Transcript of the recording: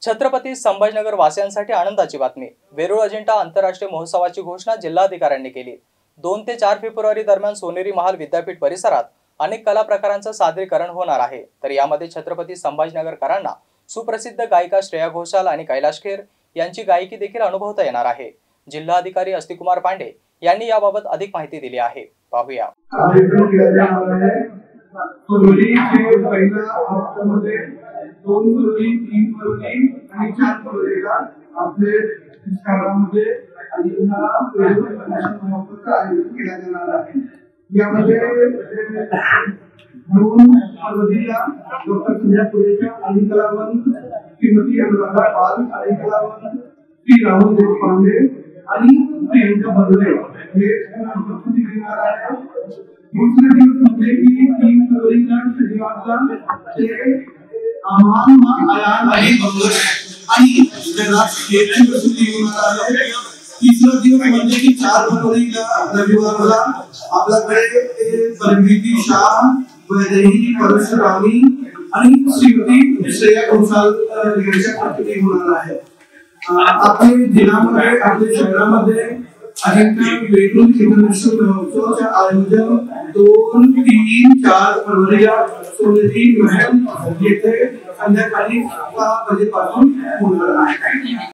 छत्रपती संभाजीनगर वासियांसाठी आनंदाची बातमी। वेरूळ अजिंठा आंतरराष्ट्रीय महोत्सवाची घोषणा जिल्हाधिकाऱ्यांनी केली। 2 ते 4 फेब्रुवारी दरम्यान सोनेरी महाल विद्यापीठ परिसरात अनेक कला प्रकारांचे सादरीकरण होणार आहे। तर यामध्ये छत्रपती संभाजीनगरकरांना सुप्रसिद्ध गायिका श्रेया घोषाल आणि कैलाश खेर यांची गायकी देखील अनुभवता येणार आहे। जिल्हाधिकारी अस्तिकुमार पांडे यांनी याबाबत अधिक माहिती दिली आहे। पाहूया। फरवरी के पहिला हप्त्यामध्ये 2 फरवरी 3 फरवरी आणि 4 फरवरीला आपले शहरामध्ये अजिंठा वेरूळ महोत्सवाचं आयोजन केलं जाणार आहे। यामध्ये 2 फरवरीला डॉक्टर संजय पुरेच्या आणि कलावंत श्रीमती अनुराधा पाल आणि कलावंत श्री राहुल देशपांडे आणि प्रियंका बर्वे हे प्रस्तुती देणार आहे। दूसरे दिवस म्हणजे की 3 फरवरीला शनिवारला ते अमान आयान आणि बंगश आणि कैलाश खेरची प्रस्तुती होणार आहे। तीसरा दिवस म्हणजे की 4 फरवरीला रविवारला आपल्याकडे परिणीती शाह, वैदेही परशुरामी आणि श्रीमती श्रेया घोषाल यांच्या प्रस्तुती होणार आहे। आपल्या जिल्ह्यामध्ये आपल्या शहरामध्ये अजिंठा वेरूळ इंटरनॅशनल महोत्सवाचे आयोजन 2, 3, 4 फरवरीला सोनेरी महल येथे संध्याकाळी 6 वाजेपासून होणार आहे।